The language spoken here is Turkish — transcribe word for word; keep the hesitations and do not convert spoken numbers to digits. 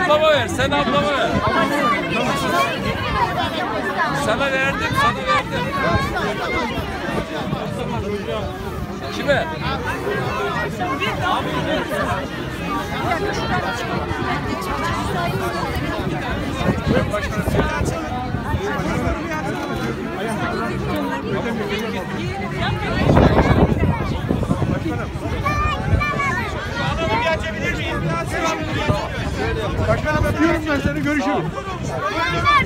ablama ver, sen ablama ver. Sana verdim, sana verdim. Kime? Başkanım öpüyorum ben seni, görüşürüz.